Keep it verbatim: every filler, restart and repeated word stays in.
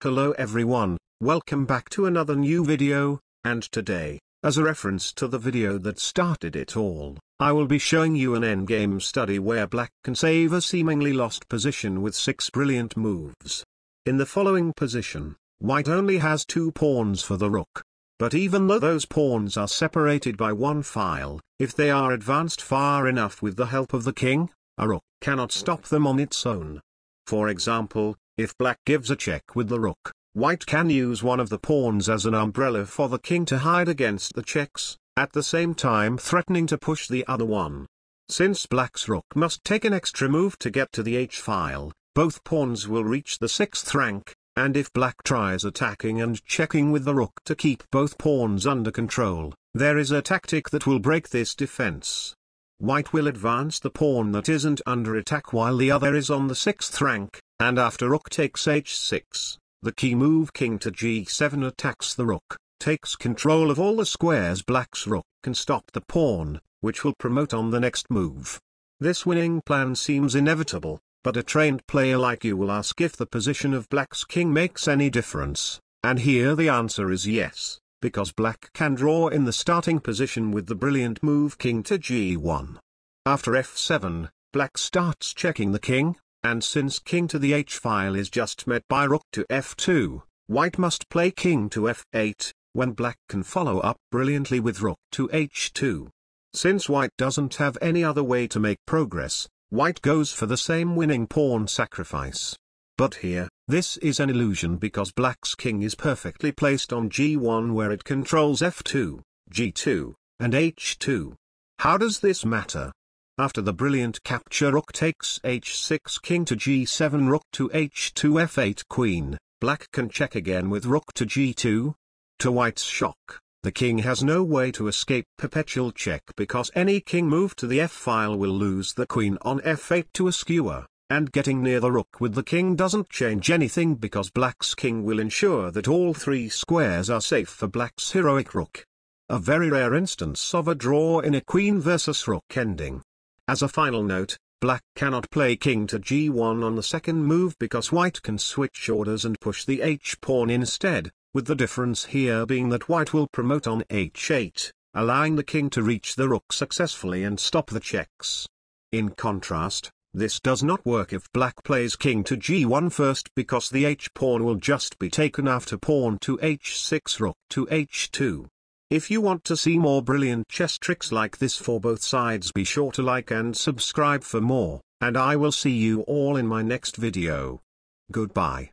Hello everyone, welcome back to another new video, and today, as a reference to the video that started it all, I will be showing you an endgame study where black can save a seemingly lost position with six brilliant moves. In the following position, white only has two pawns for the rook. But even though those pawns are separated by one file, if they are advanced far enough with the help of the king, a rook cannot stop them on its own. For example, if black gives a check with the rook, white can use one of the pawns as an umbrella for the king to hide against the checks, at the same time threatening to push the other one. Since black's rook must take an extra move to get to the h-file, both pawns will reach the sixth rank, and if black tries attacking and checking with the rook to keep both pawns under control, there is a tactic that will break this defense. White will advance the pawn that isn't under attack while the other is on the sixth rank, and after rook takes h six, the key move king to g seven attacks the rook, takes control of all the squares black's rook can stop the pawn, which will promote on the next move. This winning plan seems inevitable, but a trained player like you will ask if the position of black's king makes any difference, and here the answer is yes, because black can draw in the starting position with the brilliant move king to g one. After f seven, black starts checking the king, and since king to the h-file is just met by rook to f two, white must play king to f eight, when black can follow up brilliantly with rook to h two. Since white doesn't have any other way to make progress, white goes for the same winning pawn sacrifice. But here, this is an illusion because black's king is perfectly placed on g one where it controls f two, g two, and h two. How does this matter? After the brilliant capture rook takes h six king to g seven rook to h two f eight queen, black can check again with rook to g two. To white's shock, the king has no way to escape perpetual check because any king move to the f-file will lose the queen on f eight to a skewer, and getting near the rook with the king doesn't change anything because black's king will ensure that all three squares are safe for black's heroic rook. A very rare instance of a draw in a queen versus rook ending. As a final note, black cannot play king to g one on the second move because white can switch orders and push the h-pawn instead, with the difference here being that white will promote on h eight, allowing the king to reach the rook successfully and stop the checks. In contrast, this does not work if black plays king to g one first because the h-pawn will just be taken after pawn to h six rook to h two. If you want to see more brilliant chess tricks like this for both sides, be sure to like and subscribe for more, and I will see you all in my next video. Goodbye.